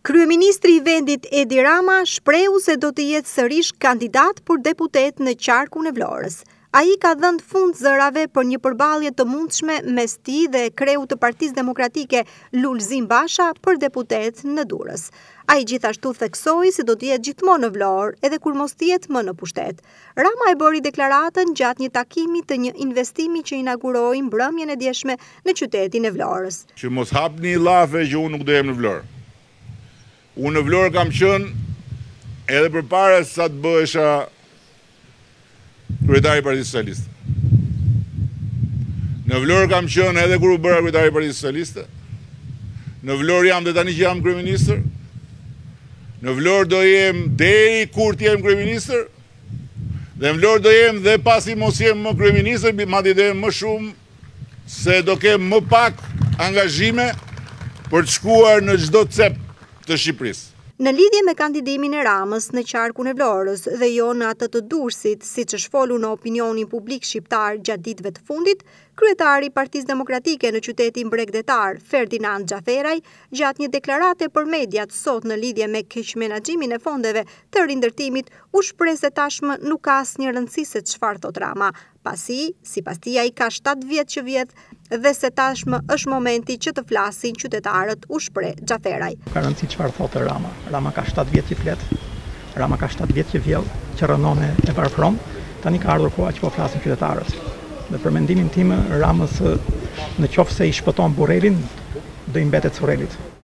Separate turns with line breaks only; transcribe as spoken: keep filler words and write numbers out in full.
Kryeministri i vendit Edi Rama shprehu se do të jetë sërish kandidat për deputet në qarkun e Vlorës. Ai ka dhënë fund zërave për një përballje të mundshme mes tij dhe kreut të Partisë Demokratike Lulzim Basha për deputet në Durrës. Ai gjithashtu theksoi se do të jetë gjithmonë në Vlorë edhe kur mos të jetë më në pushtet. Rama e bëri deklaratën gjatë një takimi të një investimi që inauguroi mbrëmjen e djeshme në qytetin e Vlorës.
Që mos hapni llafe që unë nuk do jem në Vlorë. Unë në Vlorë kam qenë edhe përpara sa të bëhesha kryetari i Partisë Socialiste. Në Vlorë kam qenë edhe kur u bëra kryetari i Partisë Socialiste. Në Vlorë jam dhe tani që jam kryeministër. Në Vlorë do jem deri kur të jem kryeministër. Dhe në Vlorë do jem dhe pasi mos jem më kryeministër, madje do jem më shumë se do kem më pak angazhime për të shkuar në çdo cep të Shqipërisë.
Në lidhje me kandidimin e Ramës në qarkun e Vlorës dhe jo në atë të Durrësit, siç është folur në opinionin publik shqiptar gjatë ditëve të fundit, kryetari i Partisë Demokratike në qytetin bregdetar, Ferdinand Xhaferaj, gjatë një deklarate për mediat sot në lidhje me keqmenaxhimin e fondeve të rindërtimit, u shpreh se tashmë nuk ka asnjë rëndësi se çfarë thot Rama, pasi, sipas tij, ai ka shtatë vjet që vjedh dhe se tashmë është momenti që të flasin qytetarët, u shpreh Xhaferaj.
Ka rëndësi çfarë thotë Rama. Rama ka shtatë vjet që flet. Rama ka shtatë vjet që vjedh, që rënon e varfron. Tani ka ardhur koha që po flasin qytetarët. Dhe për mendimin tim, Ramës në qoftë se i shpëton Burrelin, do i mbetet Surrelit.